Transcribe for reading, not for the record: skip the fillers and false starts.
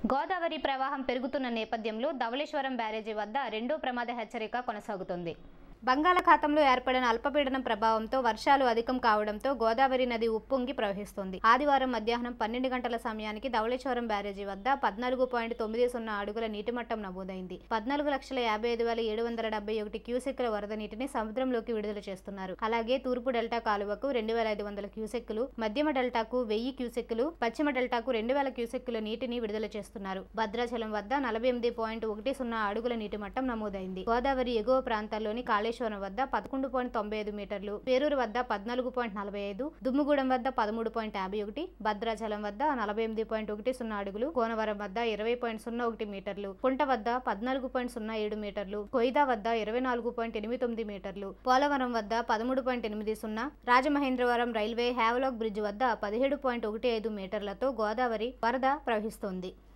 గోదావరి ప్రవాహం పెరుగుతున్న నేపథ్యంలో ధవళేశ్వరం బ్యారేజీ వద్ద రెండో ప్రమాద హెచ్చరిక కొనసాగుతోంది. బంగాళాఖాతంలో ఏర్పడిన అల్పపీడనం ప్రభావంతో వర్షాలు అధికం కావడంతో గోదావరి నది ఉప్పొంగి ప్రవహిస్తోంది. ఆదివారం మధ్యాహ్నం 12 గంటల సమయానికి ధవళేశ్వరం బ్యారేజీ వద్ద 14.90 అడుగుల నీటిమట్టం నమోదైంది. 14,55,771 క్యూసెక్కుల వరద నీటిని సముద్రంలోకి విడుదల చేస్తున్నారు. అలాగే తూర్పు డెల్టా కాలువకు 2,500 క్యూసెక్కులు, మధ్యమ డెల్టాకు 1000 క్యూసెక్కులు, పశ్చిమ డెల్టాకు 2,000 క్యూసెక్కుల నీటిని విడుదల చేస్తున్నారు. భద్రాచలం వద్ద 48.10 అడుగుల నీటిమట్టం నమోదైంది. గోదావరి ఎగువ ప్రాంతాల్లోని కాళేశ్వరం వద్ద 11.95 మీటర్లు, పేరూరు వద్ద 14.45, దుమ్ముగూడెం వద్ద 13.51, భద్రాచలం వద్ద 48.10 అడుగులు, కోనవరం వద్ద 20.01 మీటర్లు, కుంట వద్ద 14.07 మీటర్లు, కొయిదా వద్ద 24.89 మీటర్లు, పోలవరం వద్ద 13.80, రాజమహేంద్రవరం రైల్వే హ్యావలాక్ బ్రిడ్జ్ వద్ద 17.15 మీటర్లతో గోదావరి వరద ప్రవహిస్తోంది.